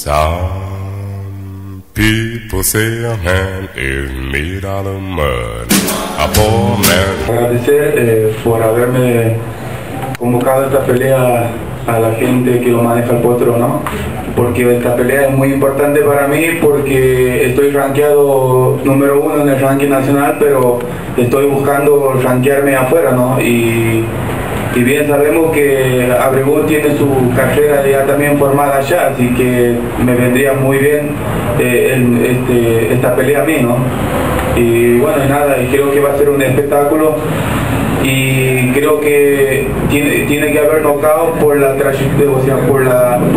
Some people say a man is made out of mud. A poor man. Agradecer por haberme convocado a esta pelea a la gente que lo maneja el potro, ¿no? Porque esta pelea es muy importante para mí porque estoy rankeado número 1 en el ranking nacional, pero estoy buscando rankearme afuera, ¿no? Y bien sabemos que Abreu tiene su carrera ya también formada allá, así que me vendría muy bien esta pelea a mí, ¿no? Y bueno, y nada, y creo que va a ser un espectáculo y creo que tiene que haber knockout por la trayectoria, o sea, por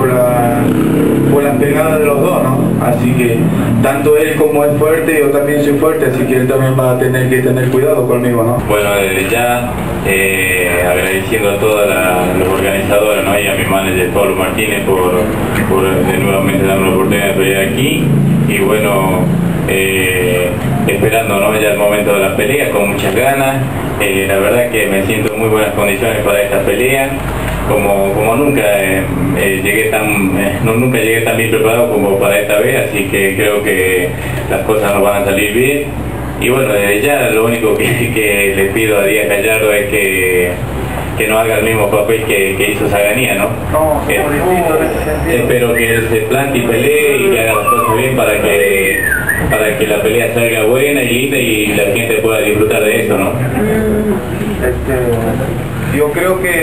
la pegada de los dos, ¿no? Así que tanto él como es fuerte, yo también soy fuerte, así que él también va a tener que tener cuidado conmigo, ¿no? Bueno, desde ya agradeciendo a todos los organizadores, ¿no? Y a mi manager Pablo Martínez por de nuevamente darme la oportunidad de pelear aquí, y bueno, esperando, ¿no? Ya el momento de la pelea con muchas ganas. La verdad que me siento en muy buenas condiciones para esta pelea, como nunca nunca llegué tan bien preparado como para esta vez, así que creo que las cosas nos van a salir bien. Y bueno, desde ya lo único que le pido a Díaz Gallardo es que no haga el mismo papel que hizo Zaganía, ¿no? Espero que él se plante y pelee y que haga las cosas bien para que la pelea salga buena y linda y la gente pueda disfrutar de eso, ¿no? Yo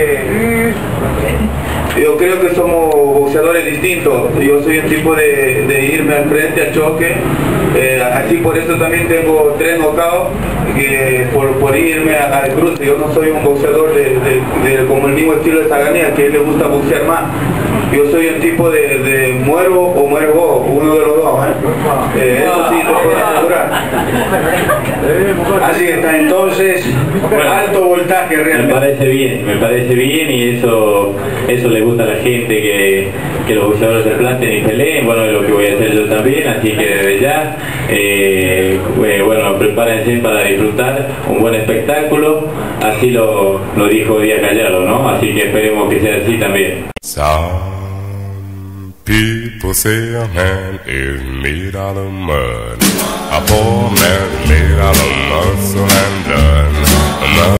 creo que somos boxeadores distintos. Yo soy un tipo de irme al frente, al choque. Así por eso también tengo 3 knockouts por irme al cruce. Yo no soy un boxeador como el mismo estilo de Zaganía, que a él le gusta boxear más. Yo soy un tipo de muero o muero vos, uno de los dos, ¿eh? Eso sí te puedo asegurar. Así está, entonces, alto voltaje realmente. Me parece bien y eso le gusta a la gente, que los boxeadores se planten y peleen. Bueno, es lo que voy a hacer yo también, así que desde ya, bueno, prepárense para disfrutar un buen espectáculo, así lo dijo Díaz Gallardo, ¿no? Así que esperemos que sea así también. Some people say a man is made out of mud. A poor man made out of muscle and blood.